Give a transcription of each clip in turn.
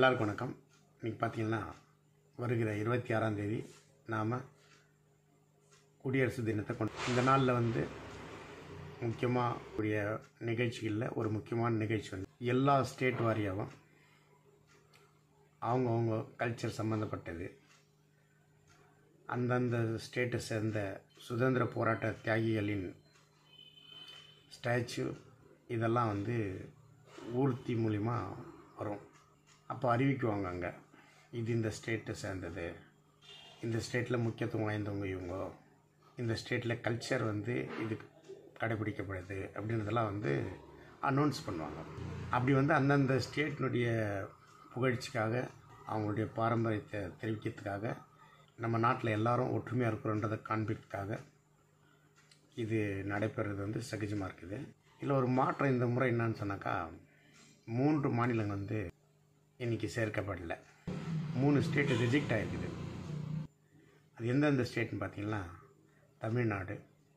எல்லாருக்கும் வணக்கம். இன்றைக்கி பார்த்திங்கன்னா வருகிற 26ஆம் தேதி நாம் குடியரசு தினத்தை இந்த நாளில் முக்கியமாக கூடிய நிகழ்ச்சிகளில் ஒரு முக்கியமான நிகழ்ச்சி எல்லா ஸ்டேட் வாரியாகவும் அவங்கவுங்க கல்ச்சர் சம்மந்தப்பட்டது, அந்தந்த ஸ்டேட்டை சேர்ந்த சுதந்திர போராட்ட தியாகிகளின் ஸ்டாச்சு இதெல்லாம் ஊர்த்தி மூலிமா வரும். அப்போ அறிவிக்குவாங்க, அங்கே இது இந்த ஸ்டேட்டை சேர்ந்தது, இந்த ஸ்டேட்டில் முக்கியத்துவம் வாய்ந்தவங்க இவங்க, இந்த ஸ்டேட்டில் கல்ச்சர் இது கடைபிடிக்கப்படுது அப்படின்றதெல்லாம் அனௌன்ஸ் பண்ணுவாங்க. அப்படி அந்தந்த ஸ்டேட்டினுடைய புகழ்ச்சிக்காக, அவங்களுடைய பாரம்பரியத்தை தெரிவிக்கிறதுக்காக, நம்ம நாட்டில் எல்லாரும் ஒற்றுமையாக இருக்கிறோன்றதை காண்பிக்கிறதுக்காக இது நடைபெறுறது சகஜமாக இருக்குது. இதில் ஒரு மாற்றம் இந்த முறை என்னன்னு சொன்னாக்கா, 3 மாநிலங்கள் இன்றைக்கி சேர்க்கப்படலை. 3 ஸ்டேட்டு ரிஜெக்ட் ஆகிருக்குது. அது எந்தெந்த ஸ்டேட்னு பார்த்திங்கன்னா, தமிழ்நாடு,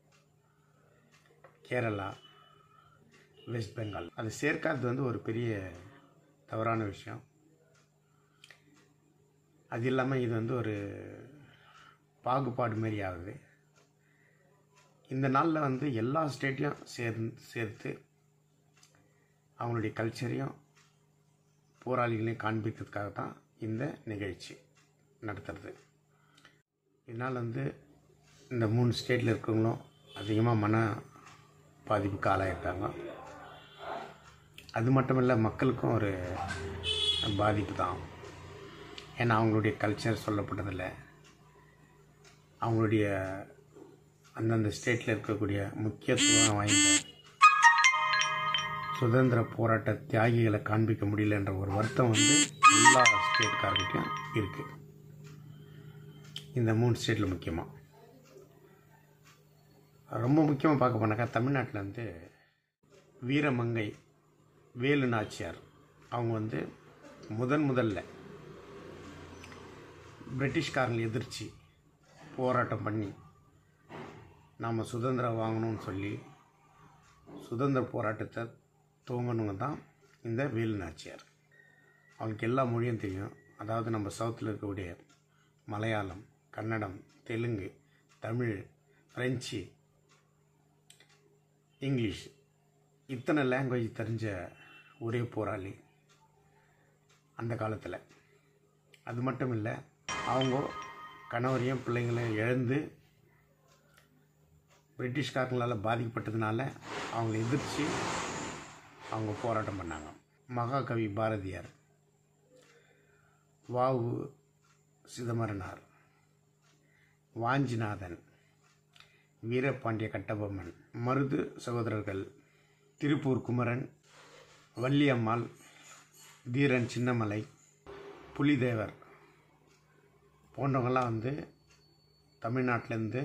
கேரளா, வெஸ்ட் பெங்கால். அது சேர்க்காதது ஒரு பெரிய தவறான விஷயம். அது இல்லாமல் இது ஒரு பாகுபாடு மாரி ஆகுது. இந்த நாளில் எல்லா ஸ்டேட்டையும் சேர்த்து அவங்களுடைய கல்ச்சரையும் போராளிகளையும் காண்பிக்கிறதுக்காக தான் இந்த நிகழ்ச்சி நடத்துறது. இதனால் இந்த 3 ஸ்டேட்டில் இருக்கிறவங்களும் அதிகமாக மன பாதிப்புக்கு ஆளாயிருக்காங்க. அது மட்டும் இல்லை, மக்களுக்கும் ஒரு பாதிப்பு தான். ஏன்னா அவங்களுடைய கல்ச்சர் சொல்லப்பட்டதில்லை, அவங்களுடைய அந்தந்த ஸ்டேட்டில் இருக்கக்கூடிய முக்கியத்துவம் வாய்ந்த சுதந்திர போராட்ட தியாகிகளை காண்பிக்க முடியலன்ற ஒரு வருத்தம் எல்லா ஸ்டேட்காரர்கிட்டையும் இருக்குது. இந்த 3 ஸ்டேட்டில் முக்கியமாக ரொம்ப முக்கியமாக பார்க்க போனாக்கா, தமிழ்நாட்டில் வீரமங்கை வேலு நாச்சியார் அவங்க முதல்ல பிரிட்டிஷ்காரங்களை எதிர்த்து போராட்டம் பண்ணி நாம் சுதந்திரம் வாங்கணும்னு சொல்லி சுதந்திர போராட்டத்தை துவங்கணுங்க தான் இந்த வேலு நாச்சியார். அவங்களுக்கு எல்லா மொழியும் தெரியும். அதாவது நம்ம சவுத்தில் இருக்கக்கூடிய மலையாளம், கன்னடம், தெலுங்கு, தமிழ், ஃப்ரெஞ்சு, இங்கிலீஷ், இத்தனை லாங்குவேஜ் தெரிஞ்ச ஒரே போராளி அந்த காலத்தில். அது மட்டும் இல்லை, அவங்க கணவரையும் பிள்ளைங்களையும் இழந்து பிரிட்டிஷ்காரங்களால் பாதிக்கப்பட்டதுனால அவங்களை எதிர்த்து அவங்க போராட்டம் பண்ணாங்க. மகாகவி பாரதியார், வாவு சிதம்பரனார், வாஞ்சிநாதன், வீரபாண்டிய கட்டபொம்மன், மருது சகோதரர்கள், திருப்பூர் குமரன், வள்ளியம்மாள், தீரன் சின்னமலை, புலிதேவர் போன்றவங்களாம் தமிழ்நாட்டிலேருந்து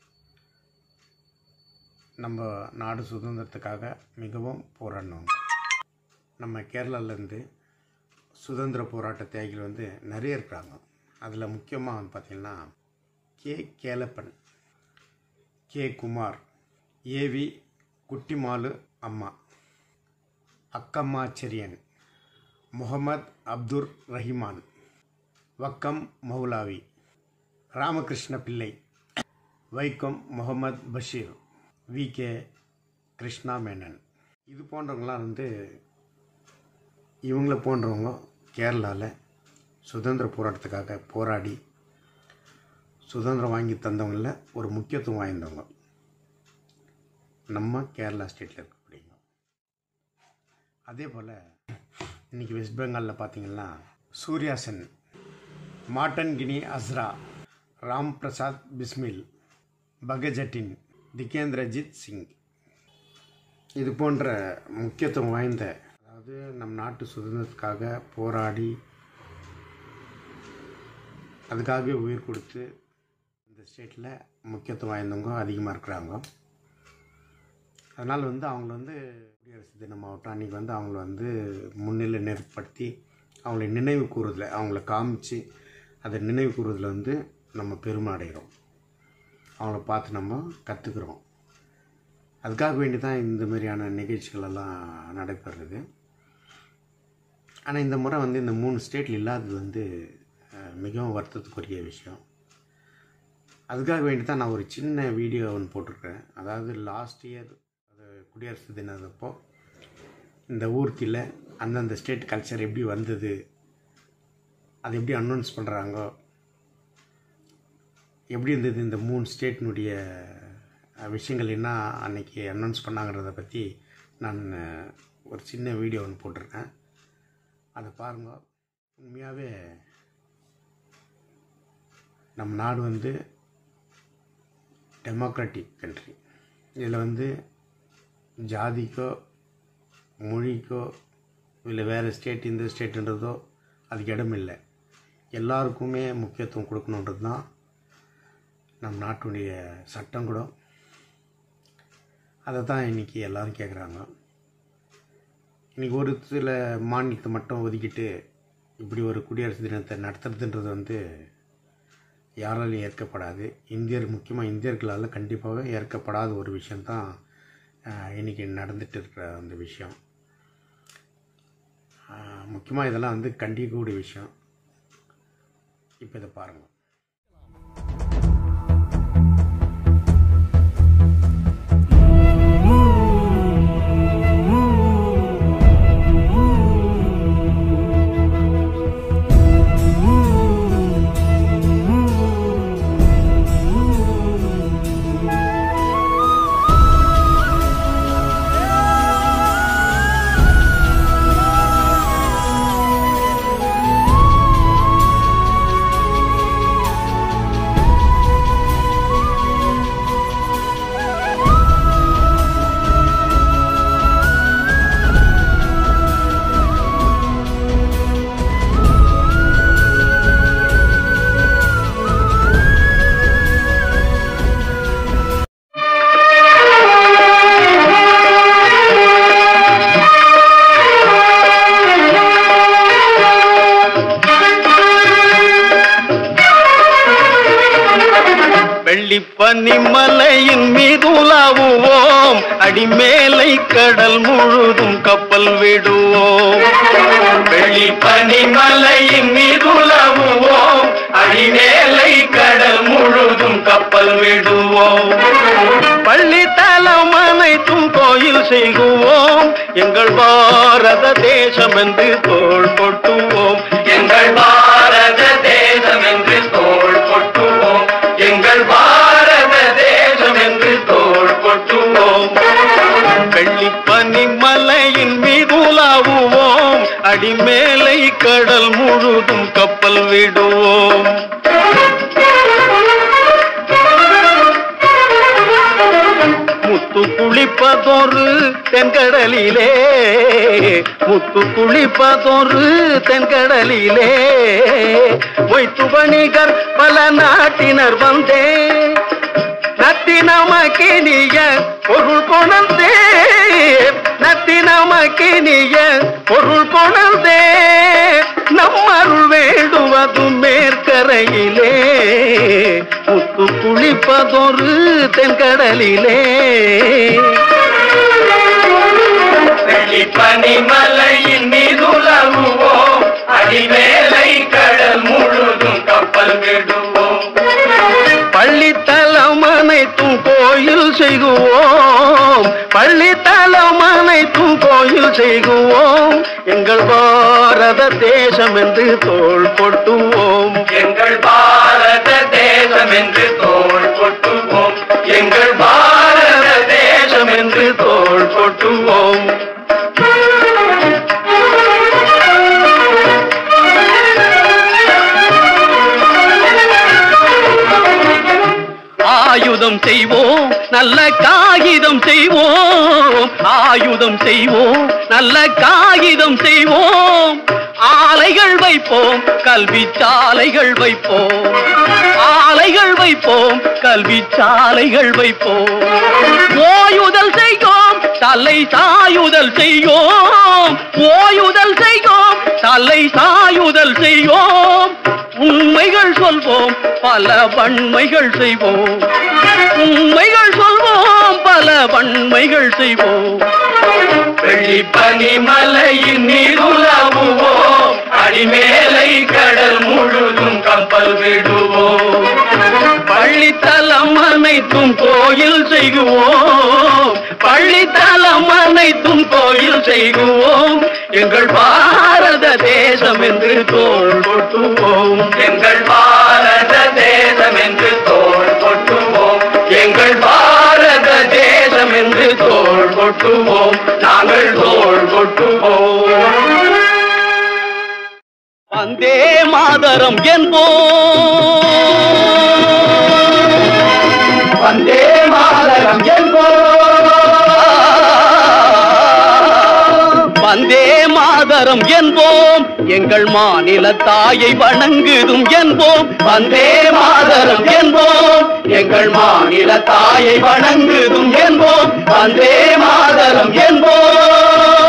நம்ம நாடு சுதந்திரத்துக்காக மிகவும் போராடினவங்க. நம்ம கேரளாவிலேருந்து சுதந்திர போராட்ட தியாகிகள் நிறைய இருக்கிறாங்க. அதில் முக்கியமாக பார்த்திங்கன்னா K. Kelappan, K. Kumar, A V Kuttimalu Amma, Akkamma Cherian, Muhammad Abdur Rahiman, Vakkom Moulavi, Ramakrishna Pillai, Vaikom Muhammad Basheer, V K. Krishna Menon. இது போன்றவங்களாம் இவங்கள போன்றவங்க கேரளாவில் சுதந்திர போராட்டத்துக்காக போராடி சுதந்திரம் வாங்கி தந்தவங்களில் ஒரு முக்கியத்துவம் வாய்ந்தவங்க நம்ம கேரளா ஸ்டேட்டில் இருக்கக்கூடியவங்க. அதே போல் இன்றைக்கி வெஸ்ட் பெங்காலில் பார்த்திங்கன்னா சூர்யா சென், மாட்டன் கினி அஸ்ரா, ராம் பிரசாத் பிஸ்மில், பகஜட்டின், திகேந்திரஜித் சிங், இது போன்ற முக்கியத்துவம் வாய்ந்த, அதாவது நம் நாட்டு சுதந்திரத்துக்காக போராடி அதுக்காகவே உயிர் கொடுத்து இந்த ஸ்டேட்டில் முக்கியத்துவம் வாய்ந்தவங்க அதிகமாக இருக்கிறாங்க. அதனால் அவங்கள குடியரசு தினமாகட்டும் அன்றைக்கி அவங்கள முன்னிலை நிறுத்தி அவங்கள நினைவு கூறுறதில், அவங்கள காமிச்சு அதை நினைவு கூறுறதில் நம்ம பெருமை அடைகிறோம். அவங்கள பார்த்து நம்ம கற்றுக்குறோம். அதுக்காக வேண்டி தான் இந்த மாதிரியான நிகழ்ச்சிகளெல்லாம் நடைபெறுறது. ஆனால் இந்த முறை வந்து இந்த 3 ஸ்டேட்டில் இல்லாதது வந்து மிகவும் வருத்தத்துக்குரிய விஷயம். அதுக்காக வேண்டி தான் நான் ஒரு சின்ன வீடியோ ஒன்று போட்டிருக்கேன். அதாவது லாஸ்ட் இயர் குடியரசு தினத்தப்போ இந்த ஊர்த்தியில் அந்தந்த ஸ்டேட் கல்ச்சர் எப்படி வந்தது, அது எப்படி அனௌன்ஸ் பண்ணுறாங்க, எப்படி இருந்தது, இந்த 3 ஸ்டேட்டினுடைய விஷயங்கள் என்ன அன்றைக்கி அனௌன்ஸ் பண்ணாங்கிறத பற்றி நான் ஒரு சின்ன வீடியோ ஒன்று போட்டிருக்கேன். அதை பாருங்க. உண்மையாகவே நம்ம நாடு வந்து டெமோக்ராட்டிக் கண்ட்ரி. இதில் வந்து ஜாதிக்கோ மொழிக்கோ இல்லை வேறு ஸ்டேட் இந்த ஸ்டேட்டுன்றதோ அதுக்கு இடம் இல்லை. எல்லாருக்குமே முக்கியத்துவம் கொடுக்கணுன்றது தான் நம் நாட்டுடைய சட்டம் கூட. அதை தான் இன்றைக்கி எல்லோரும் கேட்குறாங்க. இன்றைக்கி ஒரு சில மாநிலத்தை மட்டும் ஒதுக்கிட்டு இப்படி ஒரு குடியரசு தினத்தை நடத்துறதுன்றது வந்து யாராலையும் ஏற்கப்படாது. முக்கியமாக இந்தியர்களால் கண்டிப்பாக ஏற்கப்படாத ஒரு விஷயந்தான் இன்றைக்கி நடந்துட்டு இருக்கிற அந்த விஷயம். முக்கியமாக இதெல்லாம் வந்து கண்டிக்கக்கூடிய விஷயம். இப்போ இதை பாருங்கள். பனிமலையின் மீது உலாவுவோம், அடிமேலை கடல் முழுதும் கப்பல் விடுவோம். வெள்ளி பனிமலையின் மீது உலாவுவோம், அடிமேலை கடல் முழுதும் கப்பல் விடுவோம். பள்ளி தலம் அனைத்தும் கோயில் செய்குவோம், எங்கள் பாரத தேசம் என்று தோள் கொட்டுவோம். எங்கள் பாரத தேசம் என்று தோள் கொட்டுவோம். எங்கள் பாரத தேசம் என்று தோள் கொட்டுவோம். வெள்ளி பனிமலையின் மீது உலாவுவோம், அடிமேலை கடல் முழுதும் கப்பல் விடுவோம். முத்து குளிப்பதொரு தென்கடலிலே, முத்து குளிப்பதொரு தென்கடலிலே, மொய்த்து வணிகர் பல நாட்டினர் வந்தே, நத்தினமக்கினிய பொருள் கொணர்ந்தே, நத்தினமக்கினிய பொருள் கொணர்ந்தே, நம்மருள் வேண்டுவது மேற்கரையிலே, முத்து குளிப்பதொரு தென்கடலிலே. வெள்ளி பனிமலையின் மீது உலாவுவோம், அடிமேலை கடல் முழுதும் கப்பல் விடுவோம். பள்ளித்தலம் அனைத்தும் கோயில் செய்குவோம், பள்ளித்தலம் அனைத்தும் கோயில் செய்குவோம். எங்கள் பாரத தேசம் என்று தோள் கொட்டுவோம். எங்கள் பாரத தேசம் என்று தோள் கொட்டுவோம். எங்கள் பாரத தேசம் என்று தோள் கொட்டுவோம். ஆயுதம் செய்வோம், நல்ல காகிதம் செய்வோம், ஆயுதம் செய்வோம், நல்ல காகிதம் செய்வோம். ஆலைகள் வைப்போம், கல்வி சாலைகள் வைப்போம், ஆலைகள் வைப்போம், கல்வி சாலைகள் வைப்போம். ஓயுதல் செய்வோம், தலை சாயுதல் செய்வோம், ஓயுதல் செய்வோம், தலை சாயுதல் செய்வோம். உண்மைகள் சொல்வோம், பல வன்மைகள் செய்வோம், உண்மைகள் சொல்வோம், பல வன்மைகள் செய்வோம். வெள்ளி பனிமலையின் நீருலவுவோம், அடிமேலை கடல் முழுதும் கப்பல் விடுவோம். பள்ளித்தலம் அனைத்தும் கோயில் செய்குவோம், பள்ளித்தலம் அனைத்தும் கோயில் செய்குவோம். எங்கள் பாரத தேசம் என்று தோள் கொட்டுவோம், எங்கள் பாரத தேசம் என்று தோள் கொட்டுவோம், எங்கள் பாரத தேசம் என்று தோள் கொட்டுவோம், நாங்கள் தோள் கொட்டுவோம். வந்தே மாதரம் என்போம், வந்தே மாதரம் என்போம், வந்தே மாதரம் என்போம். எங்கள் மாநில தாயை வணங்குதும் என்போம், வந்தே மாதரம் என்போம். எங்கள் மாநில தாயை வணங்குதும் என்போம், வந்தே மாதரம் என்போம்.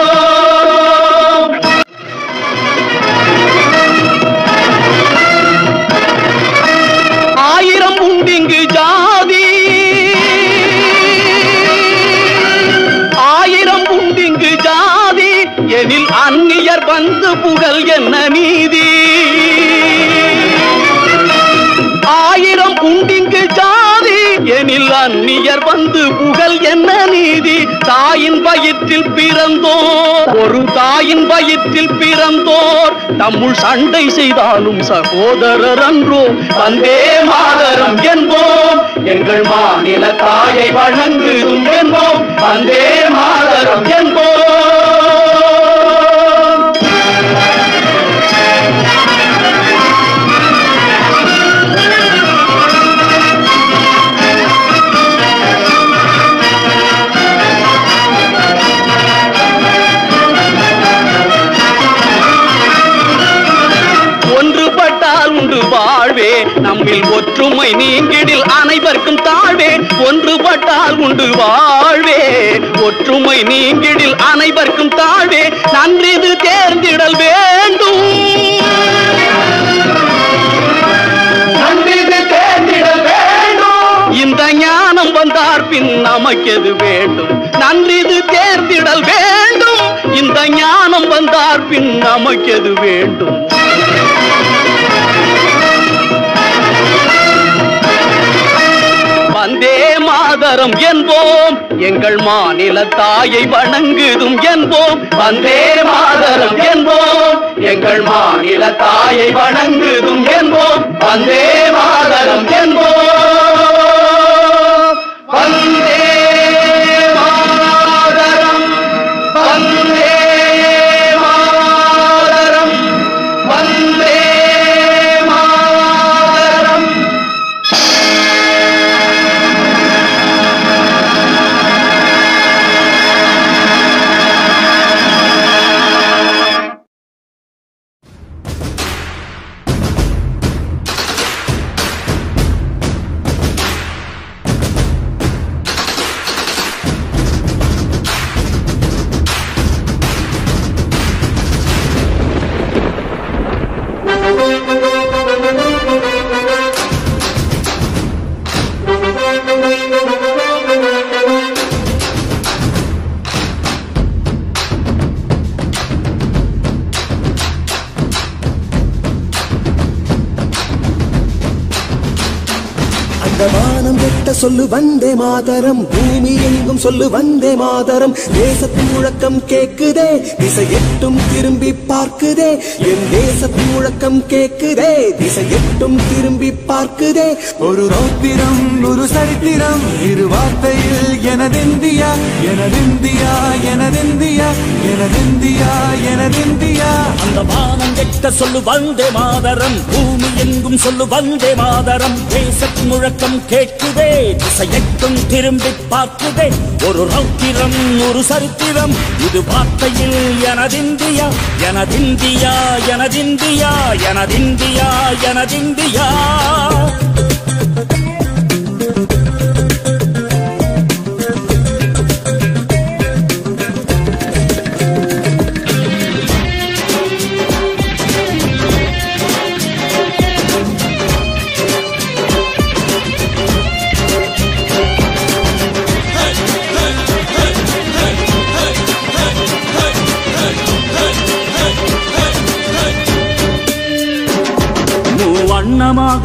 ஆயிரம் உண்டிங்கு ஜாதி, ஆயிரம் உண்டிங்கு ஜாதி, எனில் அந்நியர் வந்து புகழ் என்ன நீதி. ஆயிரம் உண்டிங்கு ஜாதி, எனில் அந்நியர் வந்து புகழ் என்ன நீதி. தாயின் வயிற்றில் பிறந்தோர், ஒரு தாயின் வயிற்றில் பிறந்தோர் தம்முள் சண்டை செய்தாலும் சகோதரர் அன்றோ. வந்தே மாதரம் என்போம், எங்கள் மாநில தாயை வணங்குதும் என்போம், வந்தே மாதரம் என்போம். உண்டு வாழ்வே, நம்மில் ஒற்றுமை நீங்கிடில் அனைவருக்கும் தாழ்வே. ஒன்றுபட்டால் உண்டு வாழ்வே, ஒற்றுமை நீங்கிடில் அனைவருக்கும் தாழ்வே. நன்றிது தேர்ந்திடல் வேண்டும், நன்றிது தேர்ந்திடல் வேண்டும். இந்த ஞானம் வந்தார் பின் நமக்கெது வேண்டும், நன்றிது தேர்ந்திடல் வேண்டும். இந்த ஞானம் வந்தார் பின் நமக்கெது வேண்டும். வந்தே மாதரம் என்போம், எங்கள் மாநில தாயை வணங்குதும் என்போம், வந்தே மாதரம் என்போம். எங்கள் மாநில தாயை வணங்குதும் என்போம், வந்தே மாதரம் என்போம். வந்தே மாதரம், வந்தே மாதரம், வந்தே மாதரம். வானம் வெட்ட சொல்லு வந்தே மாதரம், பூமி எங்கும் சொல்லு வந்தே மாதரம். தேசத்தின் முழக்கம் கேக்குதே, திசை எட்டும் திரும்பி பார்க்குதே. என் தேசத்தின் முழக்கம் கேக்குதே, திசை எட்டும் திரும்பி பார்க்குதே. ஒரு ரௌத்திரம் ஒரு சரித்திரம், இரு வார்த்தையில் எனதிந்தியா, எனதிந்தியா, எனதிந்தியா, எனதிந்தியா, எனதிந்தியா. அந்த வானம் வெட்ட சொல்லு வந்தே மாதரம், பூமி எங்கும் சொல்லு வந்தே மாதரம். தேசத்தின் முழக்கம் கேட்குதே, திசையெட்டும் திரும்பி பார்க்குதே. ஒரு ரௌத்திரம் ஒரு சரித்திரம், இது வார்த்தையில் எனதிந்தியா, எனதிந்தியா, எனதிந்தியா, எனதிந்தியா, எனதிந்தியா.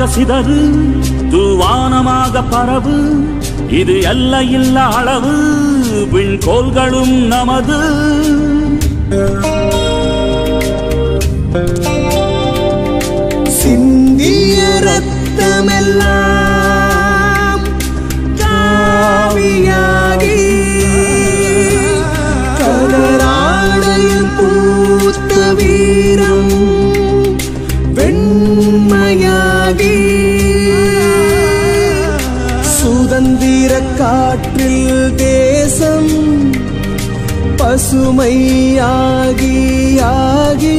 சிதறு தூவானமாக பரவு இது எல்லையில்ல அளவு விண்கோள்களும் நமது சிந்திய ரத்தமெல்லாம் காவியாகி கதராடையில் பூத்த வீரம் வெண்மையாகி சுதந்திர காற்றில் தேசம் பசுமையாகி ஆகி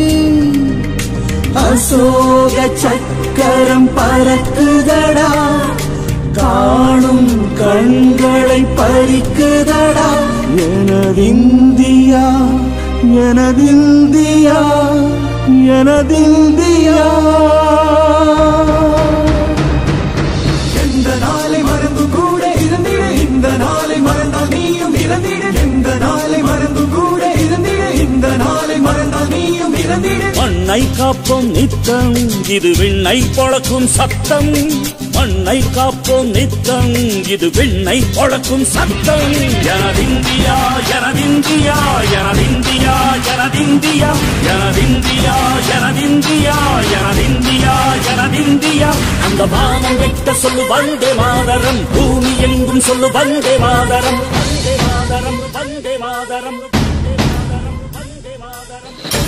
அசோக சக்கரம் பறக்குதடா காணும் கண்களை பறிக்குதடா எனதிந்தியா எனதிந்தியா எனதிந்தியா எந்த நாளை மறந்து கூட இருந்திட இந்த நாளை மறந்தால் நீயும் இறந்திட எந்த நாளை மறந்து கூட இருந்திட இந்த நாளை மறந்தால் நீயும் இறந்திட மண்ணை காப்போம் நித்தம் இது விண்ணை பொழக்கும் சத்தம் மண்ணை காப்போம் நித்தம் இது விண்ணை பொழக்கும் சத்தம் எனதிந்தியா எனதிந்தியா எனதிந்தியா எனதிந்தியா எனதிந்தியா எனதிந்தியா எனதிந்தியா எனதிந்தியா அந்த வானம் வெட்ட சொல்லு வந்தே மாதரம் பூமி எங்கும் சொல்லு வந்தே மாதரம் வந்தே மாதரம் வந்தே மாதரம் வந்தே மாதரம்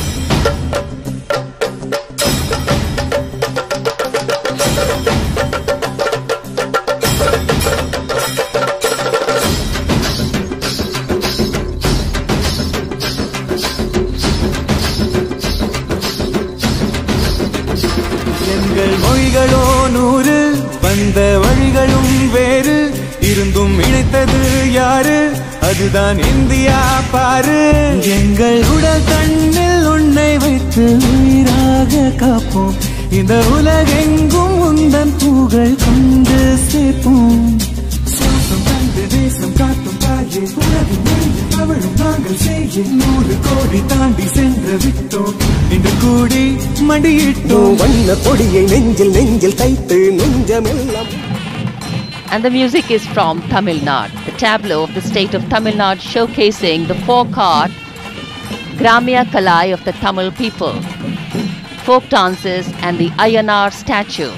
எங்கள் மொழிகளோ 100 வந்த வழிகளும் வேறு இருந்தும் இணைத்தது யாரு அதுதான் இந்தியா பாரு எங்கள் உடல் தன்னில் உன்னை வைத்து உயிராக காப்போம் இந்த உலகெங்கும் உந்தன் புகழ் கொண்டு சேர்ப்போம் சுவாசம் தந்து தேசம் காட்டும் தாயே உலகின் நெஞ்சில் தவழும் நாங்கள் செய்ய 100 கோடி தாண்டி சென்று விட்டோம் இன்று கூடி மடியிட்டோம் வண்ண கொடியை நெஞ்சில் நெஞ்சில் தைத்து நெஞ்சமெல்லாம். And the music is from Tamil Nadu, the tableau of the state of Tamil Nadu showcasing the folk-art Gramya Kalai of the Tamil people, folk dances and the Ayyanar statue.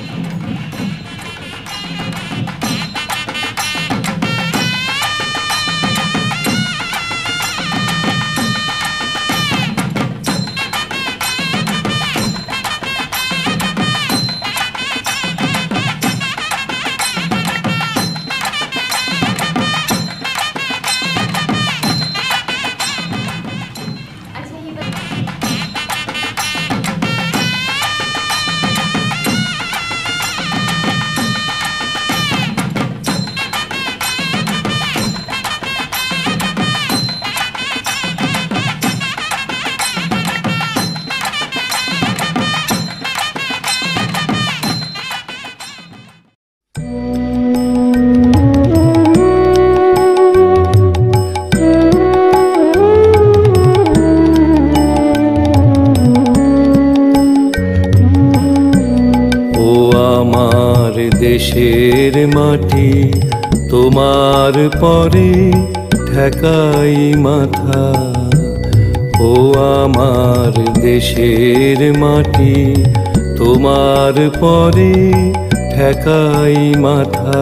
দেশের মাটি তোমার পরে ঠেকাই মাথা ও আমার দেশের মাটি তোমার পরে ঠেকাই মাথা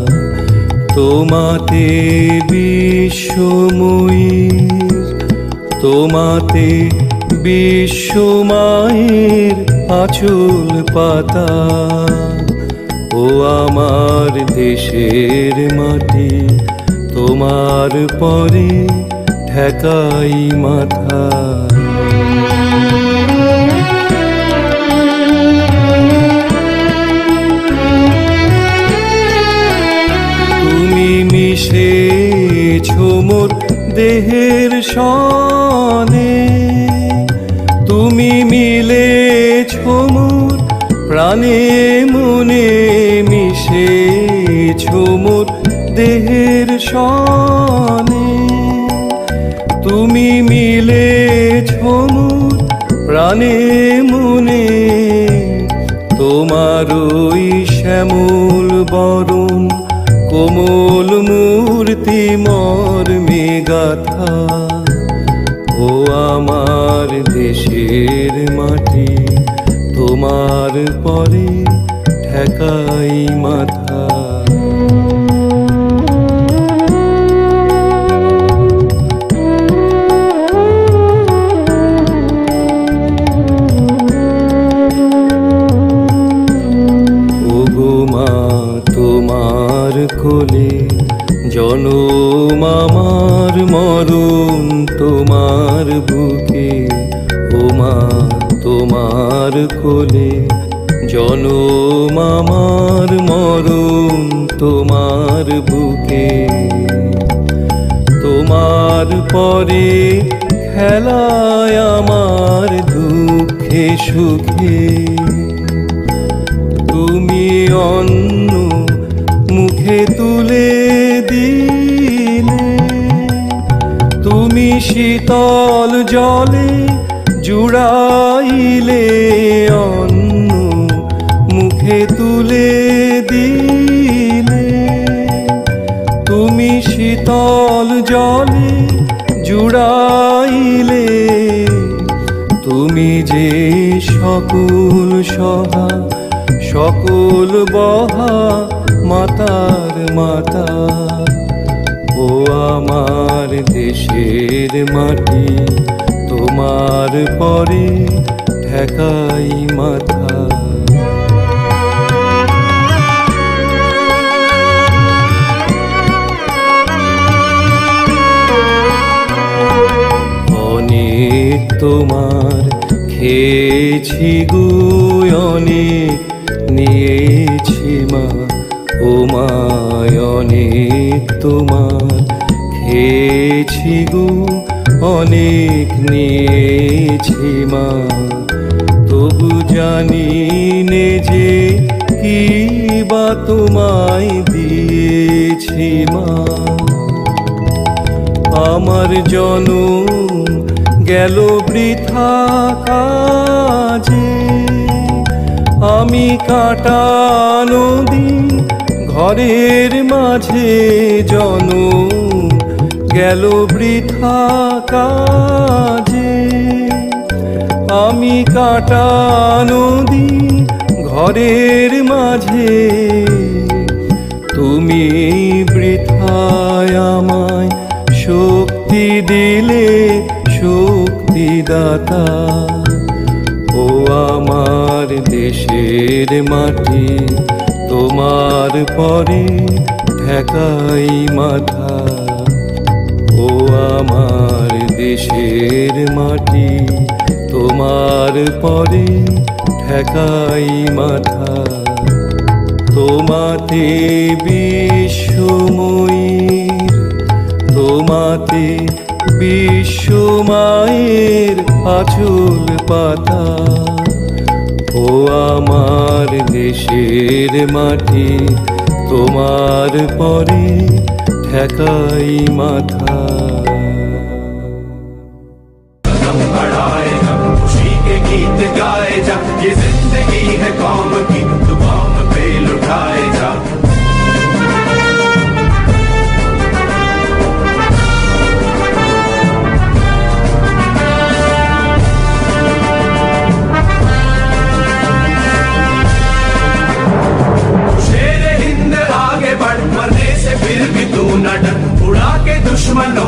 তোমাতে বিশ্বময়ীর তোমাতে বিশ্বমায়ের আঁচল পাতা ও আমার দেশের মাটি তোমার পরে ঠেকাই মাথা তুমি মিশেছো মোর দেহের সনে তুমি মিলেছো মোর প্রাণে মনে মিশেছো মোর দেহের সনে তুমি মিলেছো মোর প্রাণে মনে তোমার ওই শ্যামল বরণ কোমল মূর্তি মর্মে গাথা। ও আমার দেশের মাটি, তোমার পরে ঠেকাই মাথা। তোমার কোলে জনম আমার মরণ তোমার বুকে। ও মা তোমার কোলে জনম আমার মরণ তোমার বুকে। তোমার পরে খেলায় আমার দুঃখে সুখে। তুমি অন্ন মুখে তুলে দিলে, তুমি শীতল জলে জুড়াইলে অন্ন মুখে তুলে দিলে। তুমি শীতল জলে জুড়াইলে, তুমি যে সকল সহা সকল বহা মাতার মাতা। ও আমার দেশের মাটি, তোমার পরে ঠেকাই মাথা। অনেক তোমার খেয়েছি গো, অনেক নিয়েছি মা। ও মা অনেক তোমার খেয়েছি গো, অনেক নিয়েছি মা। তবু জানি নে যে কি বা তোমায় দিয়েছি মা। আমার জনম গেল বৃথা কাজে, আমি কাটানো দিন ঘরের মাঝে। জনম গেল বৃথা কাজে, আমি কাটানো দিন ঘরের মাঝে। তুমি বৃথায় আমায় শক্তি দিলে শক্তিদাতা। ও আমার দেশের মাটি, তোমার পরে ঠেকাই মাথা। ও আমার দেশের মাটি, তোমার পরে ঠেকাই মাথা। তোমাতে বিশ্বময়ীর, তোমাতে বিশ্ব মায়ের আঁচল পাতা। ও আমার দেশের মাটি, তোমার পরে ঠেকাই মাথা। खुशी के गीत गाए जा, ये जिंदगी है कौम की, तू कौम पे लुटाए जा। शेर हिंद आगे बढ़, मरने से फिर भी तू न डर, उड़ा के दुश्मनों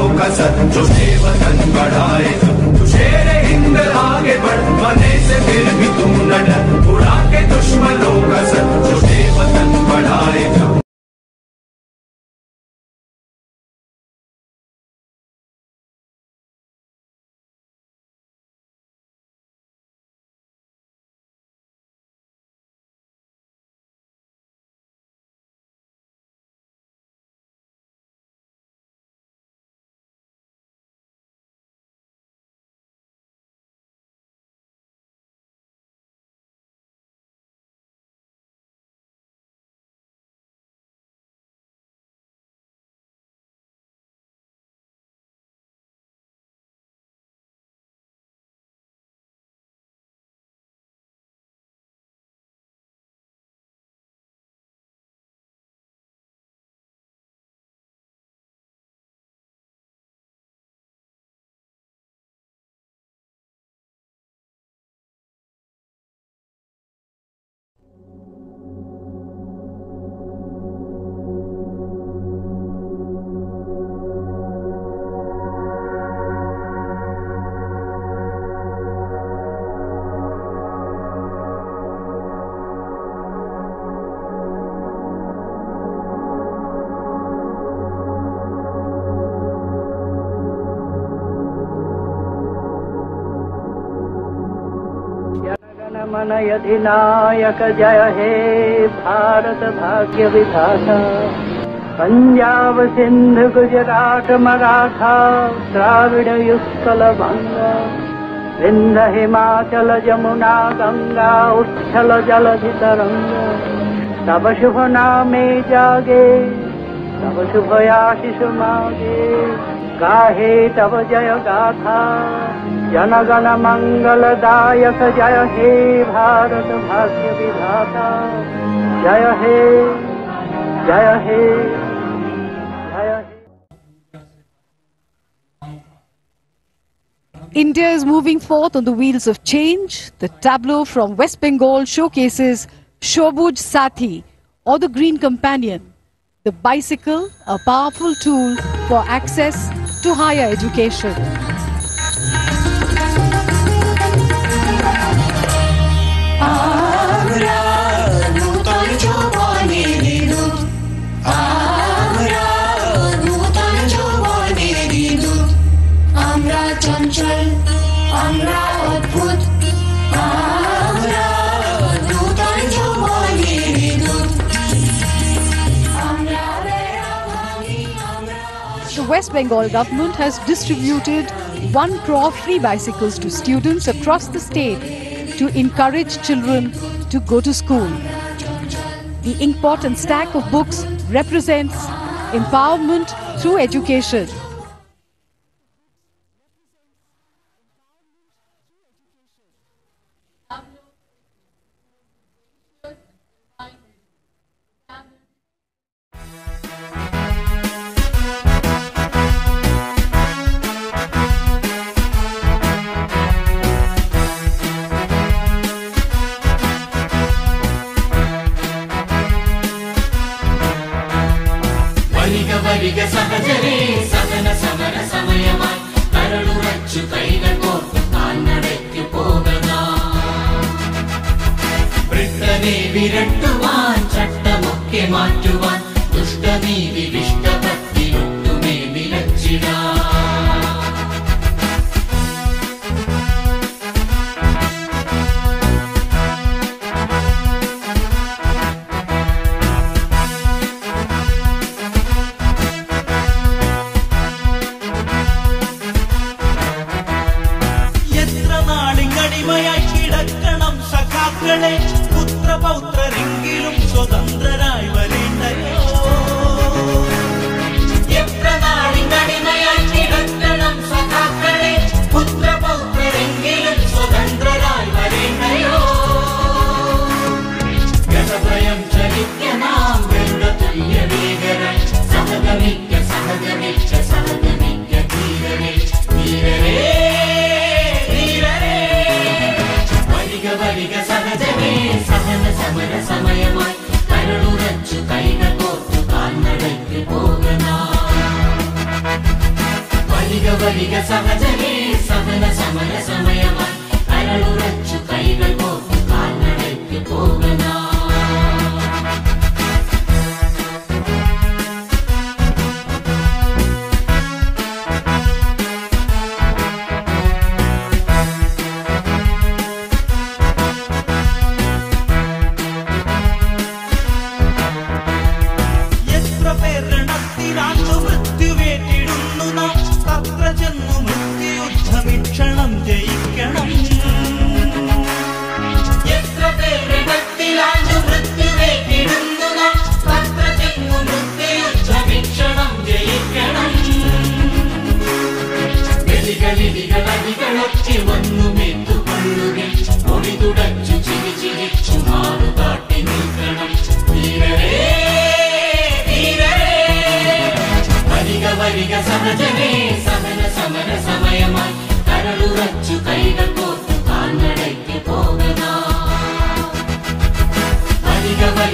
मन अधिनायक जय हे भारत भाग्य विधाता पंजाब सिंध गुजरात मराठा द्राविड़ उत्कल बंगा विंध्य हिमाचल जमुना गंगा उच्छल जलधि तरंगा तब शुभ नामे जागे तब शुभ आशीष मागे गाहे तब जय गाथा जनगण मंगलदायक जय हे भारत भाग्य विधाता जय हे जय हे जय हे। India is moving forth on the wheels of change. The tableau from West Bengal showcases Shobuj Sathi, or the Green Companion, the bicycle, a powerful tool for access to higher education. The West Bengal government has distributed 1 crore free bicycles to students across the state to encourage children to go to school. The inkpot and stack of books represents empowerment through education.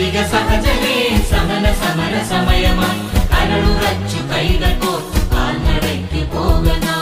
വരിക സഹജനേ സഹന സമര സമയമായി കരളുറച്ചു കൈകൾ കോർത്തു കാൽനടയ്ക്ക് പോകണം.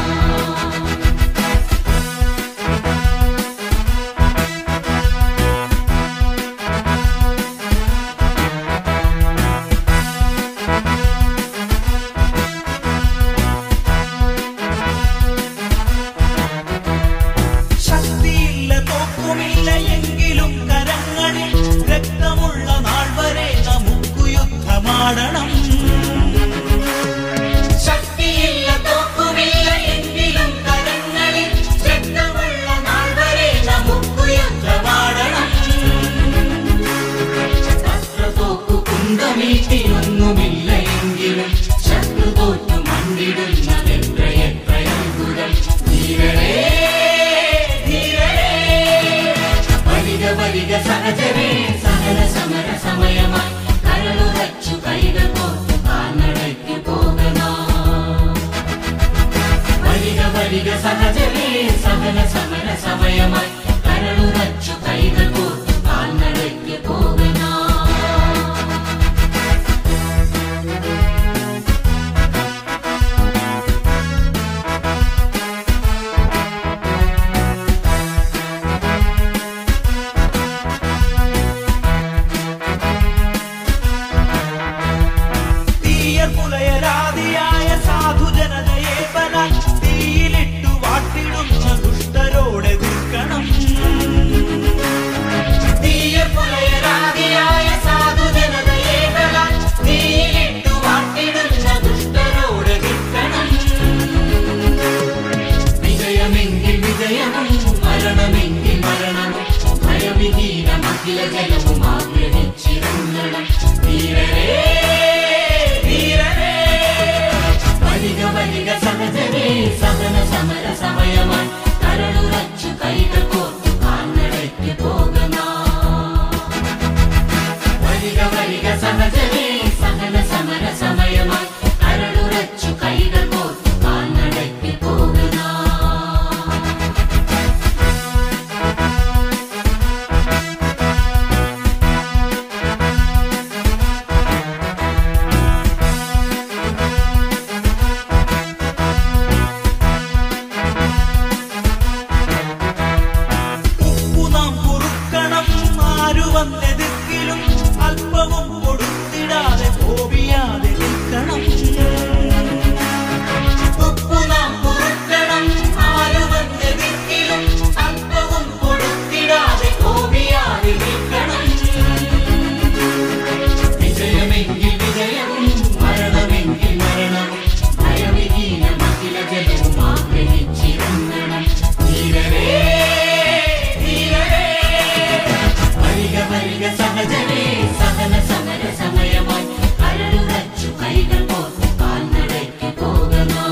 ൊന്നുമില്ല എങ്കിലും ശത്രു തോറ്റു മണ്ടിടുന്നതെത്രയെത്രയത്ഭുതം. ധീരരേ ധീരരേ വരിക വരിക സഹജരേ സഹന സമര സമയമായി കരളുറച്ചു കൈകൾ കോർത്തു കാൽനടയ്ക്ക് പോകണം. വരിക വരിക സഹജരേ സഹന സമര സമയമായി കരളുറച്ചു കൈകൾ കോർത്തു കാൽനടയ്ക്ക് പോകണം. സഹന സമര സമയമായി കരളുറച്ചു കൈകൾ കോർത്തു കാൽനടയ്ക്ക് പോകണം. വരിക വരിക സഹജനേ സഹന സമര സമയമായി കരളുറച്ചു കൈകൾ കോർത്തു കാൽനടയ്ക്ക് പോകണം. അല്പവും കൊടുത്തിടാതെ കോപിയാതെ നിൽക്കണം. ഉപ്പു നാം പൊറുക്കണം ആരുവന്നെതിർക്കിലും അല്പവും കൊടുത്തിടാതെ കോപിയാതെ നിൽക്കണം. വിജയമെങ്കിൽ വിജയവും മരണമെങ്കിൽ മരണവും ഭയവിഹീന മഹിള ജലവും ആഗ്രഹിച്ചിരുന്നണം. ധീരരേ ധീരരേ വരിക വരിക സഹജനേ സഹന സമര സമയമായി കരളുറച്ചു കൈകൾ കോർത്തു കാൽനടയ്ക്ക് പോകണം.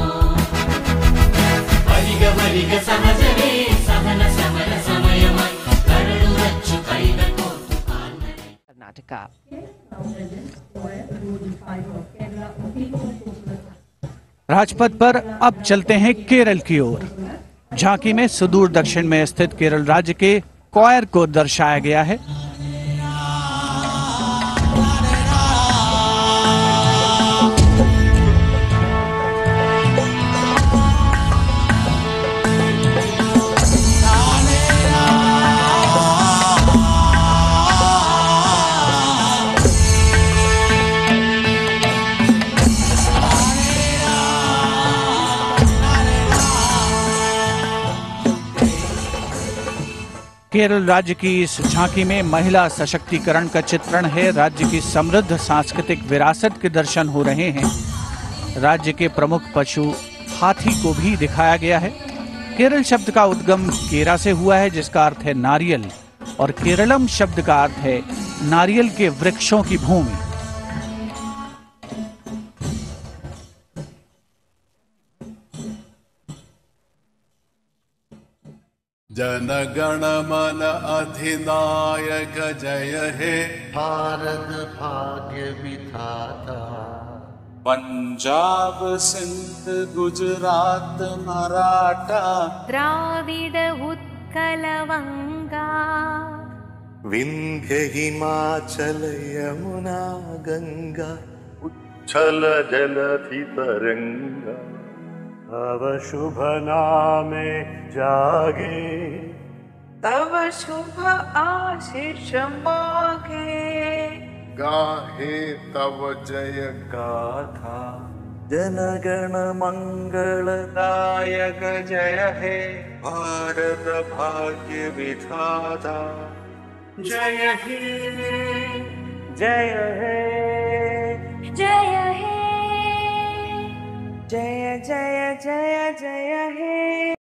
വരിക വരിക സഹജനേ സഹന സമര സമയമായി കരളുറച്ചു കൈകൾ കോർത്തു കാൽനടയ്ക്ക്. Karnataka. राजपथ पर अब चलते हैं केरल की ओर। झांकी में सुदूर दक्षिण में स्थित केरल राज्य के क्वायर को दर्शाया गया है। केरल राज्य की इस झांकी में महिला सशक्तिकरण का चित्रण है। राज्य की समृद्ध सांस्कृतिक विरासत के दर्शन हो रहे हैं। राज्य के प्रमुख पशु हाथी को भी दिखाया गया है। केरल शब्द का उद्गम केरा से हुआ है, जिसका अर्थ है नारियल, और केरलम शब्द का अर्थ है नारियल के वृक्षों की भूमि। जनगण मन अधिनायक जय हे भारत भाग्य विधाता। पंजाब सिंध गुजरात मराठा द्राविड उत्कल वंगा विंध्य हिमाचल यमुना गंगा उच्छल जलधि तरंगा तव शुभ नामे जागे तव शुभ आशीष मागे गाहे तव जय गाथा जनगण मंगलदायक जय हे भारत भाग्य विधाता जय हे जय हे जय हे जय जय जय जय हे